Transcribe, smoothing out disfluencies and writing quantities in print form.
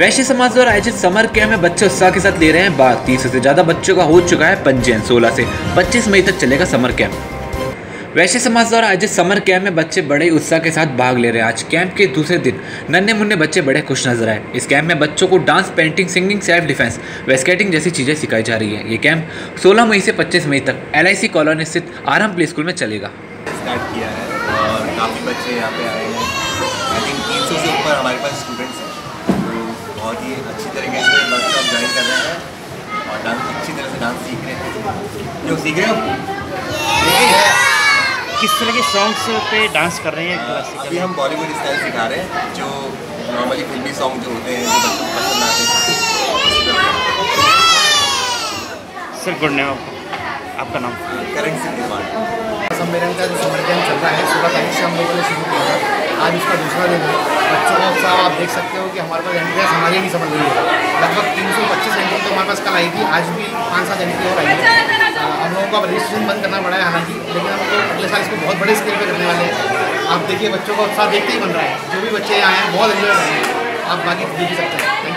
वैश्य समाज द्वारा आयोजित समर कैंप में बच्चे उत्साह के साथ ले रहे हैं भाग। 30 से ज्यादा बच्चों का हो चुका है पंजीयन। 16 से 25 मई तक चलेगा समर कैंप। वैश्य समाज द्वारा आयोजित समर कैंप में बच्चे बड़े उत्साह के साथ भाग ले रहे हैं। आज कैंप के दूसरे दिन नन्हे मुन्ने बच्चे बड़े खुश नजर आए। इस कैंप में बच्चों को dance, painting, singing, self defence व स्केटिंग जैसी चीजें सिखाई जा रही है। ये कैंप 16 मई से 25 मई तक LIC कॉलोनी स्थित आरंभ प्ले स्कूल में चलेगा। स्टार्ट किया है और काफ़ी बच्चे यहाँ पे आए हैं। आई थिंक 300 से ऊपर हमारे पास स्टूडेंट्स हैं, तो बहुत ही अच्छी तरीके से वर्कशॉप ज्वाइन कर रहे हैं और डांस अच्छी तरह से डांस सीख रहे हैं। जो सीख रहे हो किस तरह के सॉन्ग्स पे डांस कर रहे हैं? क्लासिकल अभी हम बॉलीवुड स्टाइल सिखा रहे हैं, जो नॉर्मली फिल्मी सॉन्ग जो होते हैं जो बच्चों को पसंद आते हैं। सर गुड नेम, आपका नाम? करण सिंह निर्माण। सम्मेलन का जो समर कैंप चल रहा है 16 तारीख से हम लोगों ने शुरू किया था। आज उसका दूसरा दिन है। बच्चों का उत्साह आप देख सकते हो कि हमारे पास एंट्री हमारी नहीं समझ रही है। लगभग 325 एंट्री तो हमारे पास कल आई थी, आज भी 5-7 एंट्री और आई है। हम लोगों का रजिस्ट्रेशन बंद करना पड़ा है हालांकि, लेकिन हम लोग अगले साल इसको बहुत बड़े स्केल पे करने वाले हैं। आप देखिए बच्चों का उत्साह देखते ही बन रहा है। जो भी बच्चे यहाँ आए हैं बहुत एंजॉय कर रहे हैं। आप बाकी देख ही सकते हैं।